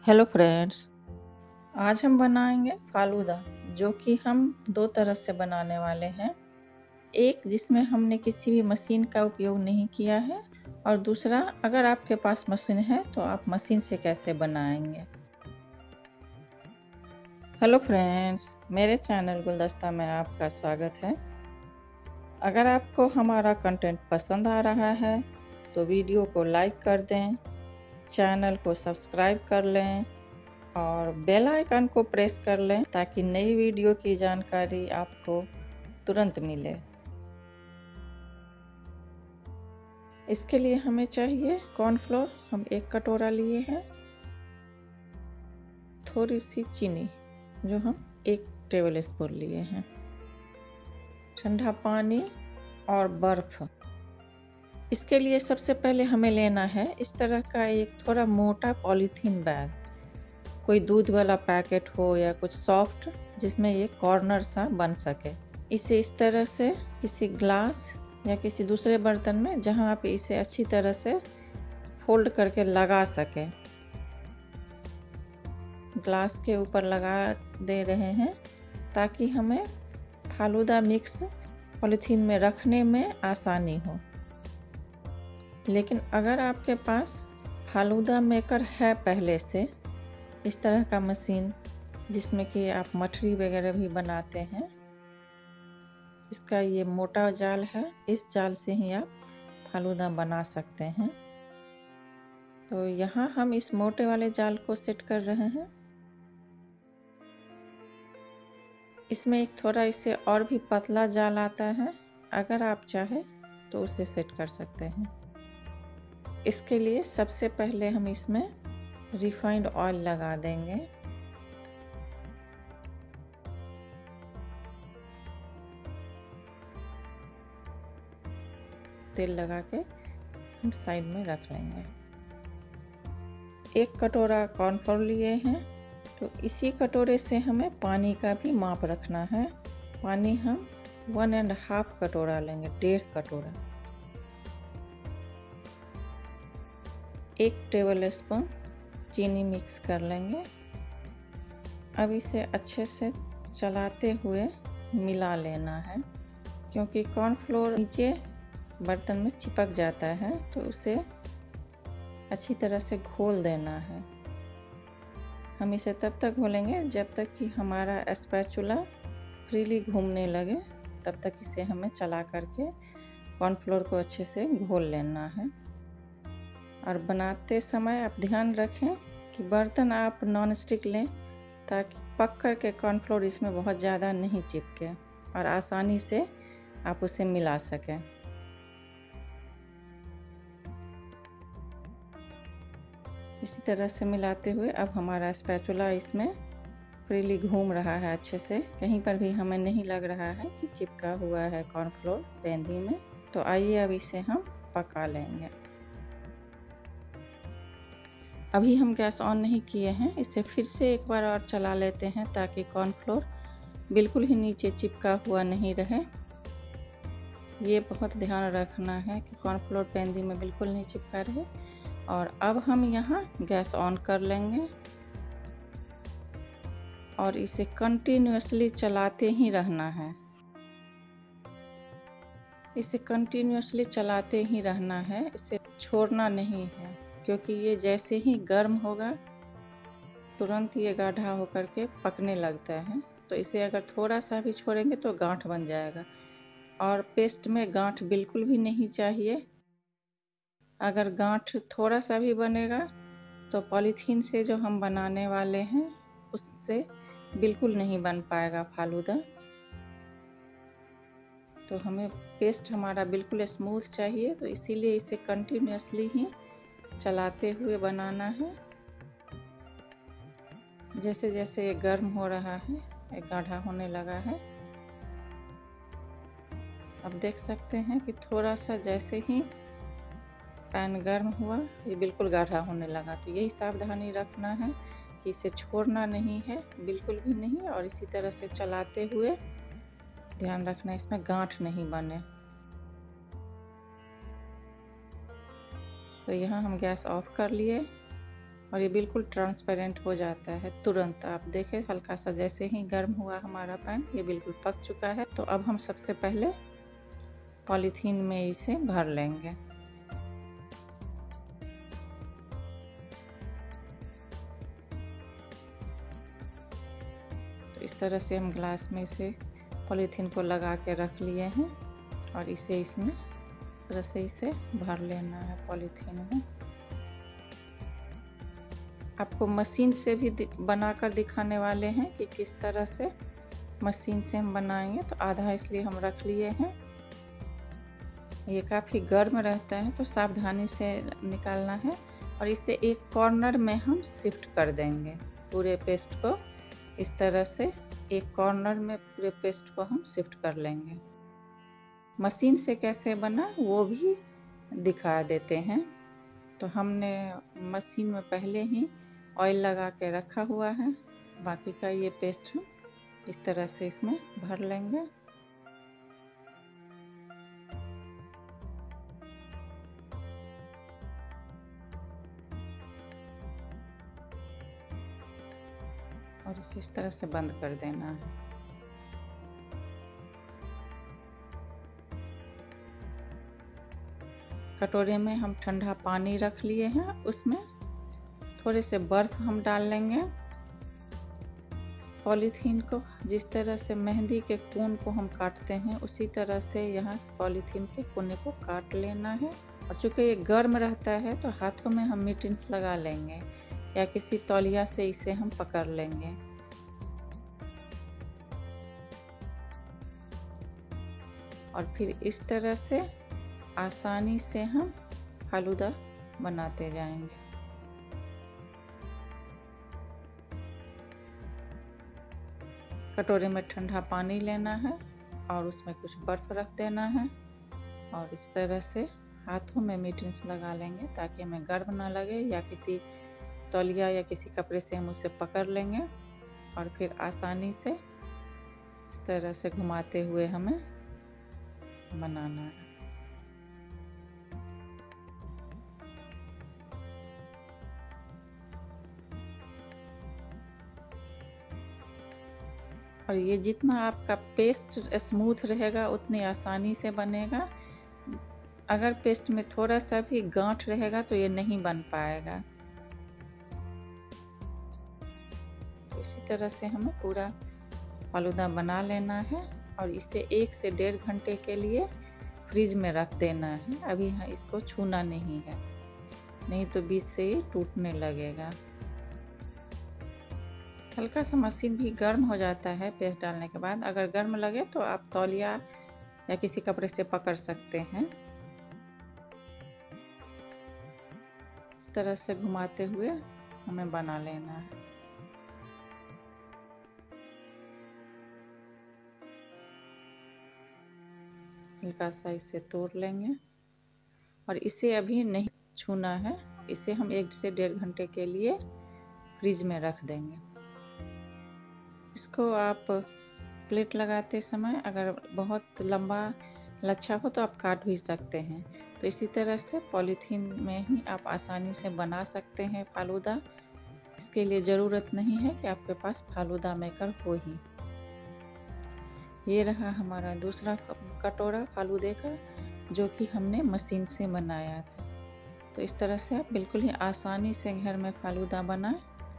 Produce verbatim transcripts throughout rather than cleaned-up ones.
Hello friends, आज हम बनाएंगे फालूदा, जो कि हम दो तरह से बनाने वाले हैं। एक जिसमें हमने किसी भी मशीन का उपयोग नहीं किया है, और दूसरा अगर आपके पास मशीन है तो आप मशीन से कैसे बनाएंगे। हेलो फ्रेंड्स, मेरे चैनल गुलदस्ता में आपका स्वागत है। अगर आपको हमारा कंटेंट पसंद आ रहा है तो वीडियो को लाइक कर दें, चैनल को सब्सक्राइब कर लें और बेल आइकन को प्रेस कर लें ताकि नई वीडियो की जानकारी आपको तुरंत मिले। इसके लिए हमें चाहिए कॉर्नफ्लोर, हम एक कटोरा लिए हैं, थोड़ी सी चीनी जो हम एक टेबल स्पून लिए हैं, ठंडा पानी और बर्फ। इसके लिए सबसे पहले हमें लेना है इस तरह का एक थोड़ा मोटा पॉलीथीन बैग, कोई दूध वाला पैकेट हो या कुछ सॉफ्ट जिसमें ये कॉर्नर सा बन सके। इसे इस तरह से किसी ग्लास या किसी दूसरे बर्तन में, जहां आप इसे अच्छी तरह से फोल्ड करके लगा सके, ग्लास के ऊपर लगा दे रहे हैं ताकि हमें फालूदा मिक्स पॉलीथीन में रखने में आसानी हो। लेकिन अगर आपके पास फालूदा मेकर है पहले से, इस तरह का मशीन जिसमें कि आप मठरी वगैरह भी बनाते हैं, इसका ये मोटा जाल है, इस जाल से ही आप फालूदा बना सकते हैं। तो यहाँ हम इस मोटे वाले जाल को सेट कर रहे हैं। इसमें एक थोड़ा इससे और भी पतला जाल आता है, अगर आप चाहे तो उसे सेट कर सकते हैं। इसके लिए सबसे पहले हम इसमें रिफाइंड ऑयल लगा देंगे। तेल लगा के हम साइड में रख लेंगे। एक कटोरा कॉर्नफ्लोर लिए हैं, तो इसी कटोरे से हमें पानी का भी माप रखना है। पानी हम वन एंड हाफ कटोरा लेंगे, डेढ़ कटोरा। एक टेबल स्पून चीनी मिक्स कर लेंगे। अब इसे अच्छे से चलाते हुए मिला लेना है, क्योंकि कॉर्नफ्लोर नीचे बर्तन में चिपक जाता है, तो उसे अच्छी तरह से घोल देना है। हम इसे तब तक घोलेंगे जब तक कि हमारा स्पैचुला फ्रीली घूमने लगे, तब तक इसे हमें चला करके कॉर्नफ्लोर को अच्छे से घोल लेना है। और बनाते समय आप ध्यान रखें कि बर्तन आप नॉन स्टिक लें, ताकि पक कर के कॉर्नफ्लोर इसमें बहुत ज़्यादा नहीं चिपके और आसानी से आप उसे मिला सकें। इसी तरह से मिलाते हुए अब हमारा स्पैचुला इसमें फ्रीली घूम रहा है अच्छे से, कहीं पर भी हमें नहीं लग रहा है कि चिपका हुआ है कॉर्नफ्लोर पेंदी में। तो आइए अब इसे हम पका लेंगे। अभी हम गैस ऑन नहीं किए हैं, इसे फिर से एक बार और चला लेते हैं ताकि कॉर्नफ्लोर बिल्कुल ही नीचे चिपका हुआ नहीं रहे। ये बहुत ध्यान रखना है कि कॉर्नफ्लोर पेंदी में बिल्कुल नहीं चिपका रहे। और अब हम यहाँ गैस ऑन कर लेंगे और इसे कंटिन्यूअसली चलाते ही रहना है। इसे कंटिन्यूअसली चलाते ही रहना है, इसे छोड़ना नहीं है, क्योंकि ये जैसे ही गर्म होगा तुरंत ये गाढ़ा होकर के पकने लगता है। तो इसे अगर थोड़ा सा भी छोड़ेंगे तो गांठ बन जाएगा, और पेस्ट में गांठ बिल्कुल भी नहीं चाहिए। अगर गांठ थोड़ा सा भी बनेगा तो पॉलीथीन से जो हम बनाने वाले हैं उससे बिल्कुल नहीं बन पाएगा फालूदा। तो हमें पेस्ट हमारा बिल्कुल स्मूथ चाहिए, तो इसीलिए इसे कंटिन्यूअसली ही चलाते हुए बनाना है। जैसे जैसे ये गर्म हो रहा है, ये गाढ़ा होने लगा है। अब देख सकते हैं कि थोड़ा सा जैसे ही पैन गर्म हुआ ये बिल्कुल गाढ़ा होने लगा। तो यही सावधानी रखना है कि इसे छोड़ना नहीं है, बिल्कुल भी नहीं, और इसी तरह से चलाते हुए ध्यान रखना इसमें गांठ नहीं बने। तो यहाँ हम गैस ऑफ कर लिए और ये बिल्कुल ट्रांसपेरेंट हो जाता है तुरंत। आप देखें, हल्का सा जैसे ही गर्म हुआ हमारा पैन, ये बिल्कुल पक चुका है। तो अब हम सबसे पहले पॉलीथीन में इसे भर लेंगे। तो इस तरह से हम ग्लास में इसे पॉलीथीन को लगा के रख लिए हैं और इसे इसमें इस तरह से इसे भर लेना है पॉलीथीन में। आपको मशीन से भी बनाकर दिखाने वाले हैं कि किस तरह से मशीन से हम बनाएंगे। तो आधा इसलिए हम रख लिए हैं। ये काफ़ी गर्म रहता है तो सावधानी से निकालना है। और इसे एक कॉर्नर में हम शिफ्ट कर देंगे पूरे पेस्ट को। इस तरह से एक कॉर्नर में पूरे पेस्ट को हम शिफ्ट कर लेंगे। मशीन से कैसे बना वो भी दिखा देते हैं। तो हमने मशीन में पहले ही ऑयल लगा के रखा हुआ है। बाकी का ये पेस्ट हम इस तरह से इसमें भर लेंगे। और इसे इस तरह से बंद कर देना है। कटोरे में हम ठंडा पानी रख लिए हैं, उसमें थोड़े से बर्फ हम डाल लेंगे। पॉलीथीन को जिस तरह से मेहंदी के कोन को हम काटते हैं उसी तरह से यहाँ पॉलीथीन के कोने को काट लेना है। और चूंकि ये गर्म रहता है तो हाथों में हम मिटिन्स लगा लेंगे या किसी तौलिया से इसे हम पकड़ लेंगे। और फिर इस तरह से आसानी से हम फालूदा बनाते जाएंगे। कटोरे में ठंडा पानी लेना है और उसमें कुछ बर्फ रख देना है और इस तरह से हाथों में मिटिन्स लगा लेंगे ताकि हमें गर्म ना लगे, या किसी तौलिया या किसी कपड़े से हम उसे पकड़ लेंगे और फिर आसानी से इस तरह से घुमाते हुए हमें बनाना है। और ये जितना आपका पेस्ट स्मूथ रहेगा उतनी आसानी से बनेगा। अगर पेस्ट में थोड़ा सा भी गांठ रहेगा तो ये नहीं बन पाएगा। तो इसी तरह से हमें पूरा फालूदा बना लेना है और इसे एक से डेढ़ घंटे के लिए फ्रिज में रख देना है। अभी यहाँ इसको छूना नहीं है, नहीं तो बीच से ये टूटने लगेगा। हल्का सा मशीन भी गर्म हो जाता है पेस्ट डालने के बाद। अगर गर्म लगे तो आप तौलिया या किसी कपड़े से पकड़ सकते हैं। इस तरह से घुमाते हुए हमें बना लेना है। हल्का सा इसे तोड़ लेंगे और इसे अभी नहीं छूना है। इसे हम एक से डेढ़ घंटे के लिए फ्रिज में रख देंगे। इसको आप प्लेट लगाते समय अगर बहुत लंबा लच्छा हो तो आप काट भी सकते हैं। तो इसी तरह से पॉलीथीन में ही आप आसानी से बना सकते हैं फालूदा। इसके लिए ज़रूरत नहीं है कि आपके पास फालूदा मेकर हो ही। ये रहा हमारा दूसरा कटोरा फालूदे का, जो कि हमने मशीन से बनाया था। तो इस तरह से आप बिल्कुल ही आसानी से घर में फालूदा बनाएं।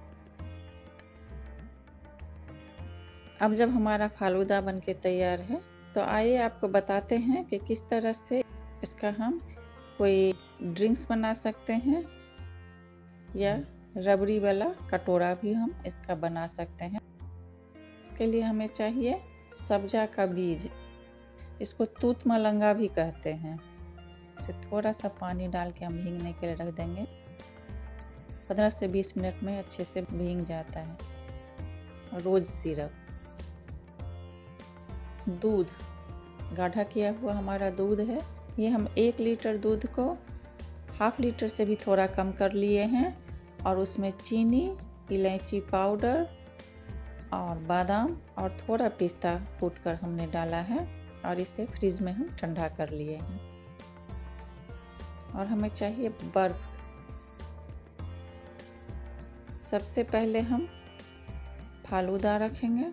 अब जब हमारा फालूदा बनके तैयार है तो आइए आपको बताते हैं कि किस तरह से इसका हम कोई ड्रिंक्स बना सकते हैं, या रबड़ी वाला कटोरा भी हम इसका बना सकते हैं। इसके लिए हमें चाहिए सब्जा का बीज, इसको तूत मलंगा भी कहते हैं। इसे थोड़ा सा पानी डाल के हम भीगने के लिए रख देंगे। पंद्रह से बीस मिनट में अच्छे से भीग जाता है। रोज सिरप, दूध, गाढ़ा किया हुआ हमारा दूध है। ये हम एक लीटर दूध को हाफ लीटर से भी थोड़ा कम कर लिए हैं और उसमें चीनी, इलायची पाउडर और बादाम और थोड़ा पिस्ता कूटकर हमने डाला है और इसे फ्रिज में हम ठंडा कर लिए हैं। और हमें चाहिए बर्फ। सबसे पहले हम फालूदा रखेंगे।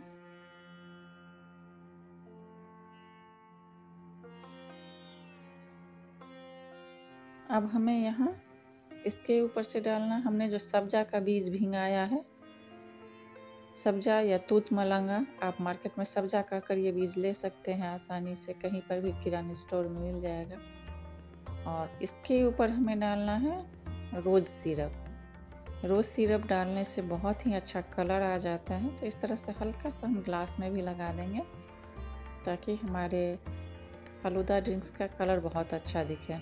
अब हमें यहाँ इसके ऊपर से डालना, हमने जो सब्जा का बीज भिंगाया है, सब्जा या तूत मलंगा, आप मार्केट में सब्जा का कर ये बीज ले सकते हैं आसानी से, कहीं पर भी किराना स्टोर में मिल जाएगा। और इसके ऊपर हमें डालना है रोज सिरप। रोज सिरप डालने से बहुत ही अच्छा कलर आ जाता है, तो इस तरह से हल्का सा हम ग्लास में भी लगा देंगे ताकि हमारे फालूदा ड्रिंक्स का कलर बहुत अच्छा दिखे।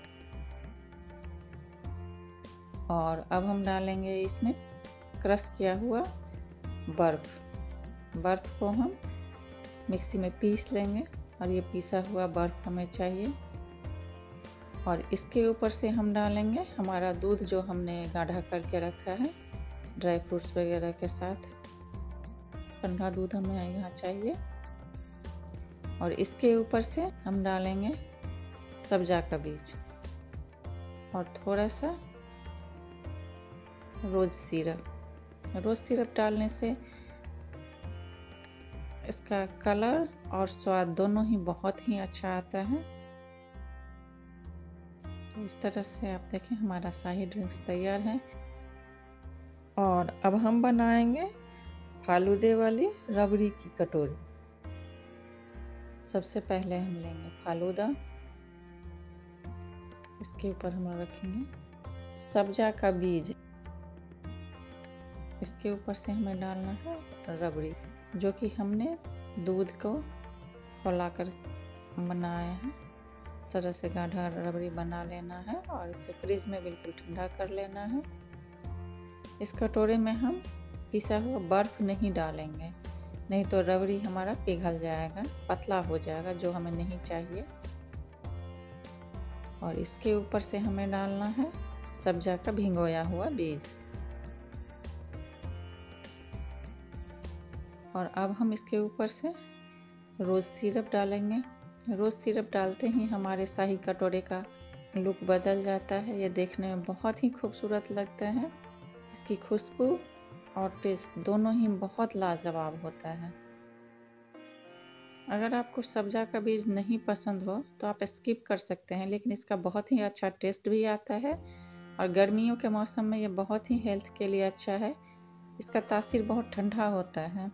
और अब हम डालेंगे इसमें क्रश किया हुआ बर्फ़। बर्फ़ को हम मिक्सी में पीस लेंगे और ये पीसा हुआ बर्फ़ हमें चाहिए। और इसके ऊपर से हम डालेंगे हमारा दूध जो हमने गाढ़ा करके रखा है ड्राई फ्रूट्स वगैरह के साथ। ठंडा दूध हमें यहाँ चाहिए। और इसके ऊपर से हम डालेंगे सब्जा का बीज और थोड़ा सा रोज सिरप। रोज सिरप डालने से इसका कलर और स्वाद दोनों ही बहुत ही अच्छा आता है। तो इस तरह से आप देखें हमारा शाही ड्रिंक्स तैयार है। और अब हम बनाएंगे फालूदे वाली रबड़ी की कटोरी। सबसे पहले हम लेंगे फालूदा, इसके ऊपर हम रखेंगे सब्जा का बीज, इसके ऊपर से हमें डालना है रबड़ी जो कि हमने दूध को खौलाकर बनाया है। इस तरह से गाढ़ा रबड़ी बना लेना है और इसे फ्रिज में बिल्कुल ठंडा कर लेना है। इस कटोरे में हम पिसा हुआ बर्फ नहीं डालेंगे, नहीं तो रबड़ी हमारा पिघल जाएगा, पतला हो जाएगा, जो हमें नहीं चाहिए। और इसके ऊपर से हमें डालना है सब्जा का भिगोया हुआ बीज। और अब हम इसके ऊपर से रोज सिरप डालेंगे। रोज सिरप डालते ही हमारे शाही कटोरे का लुक बदल जाता है, ये देखने में बहुत ही खूबसूरत लगता है। इसकी खुशबू और टेस्ट दोनों ही बहुत लाजवाब होता है। अगर आपको सब्जा का बीज नहीं पसंद हो तो आप स्किप कर सकते हैं, लेकिन इसका बहुत ही अच्छा टेस्ट भी आता है और गर्मियों के मौसम में ये बहुत ही हेल्थ के लिए अच्छा है। इसका तासीर बहुत ठंडा होता है।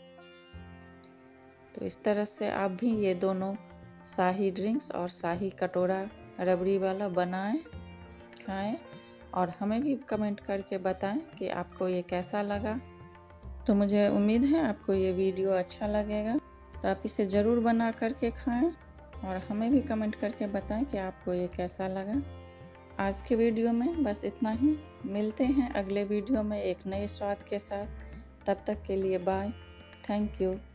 तो इस तरह से आप भी ये दोनों शाही ड्रिंक्स और शाही कटोरा रबड़ी वाला बनाएं, खाएं और हमें भी कमेंट करके बताएं कि आपको ये कैसा लगा। तो मुझे उम्मीद है आपको ये वीडियो अच्छा लगेगा, तो आप इसे ज़रूर बना करके खाएं और हमें भी कमेंट करके बताएं कि आपको ये कैसा लगा। आज के वीडियो में बस इतना ही। मिलते हैं अगले वीडियो में एक नए स्वाद के साथ। तब तक के लिए बाय, थैंक यू।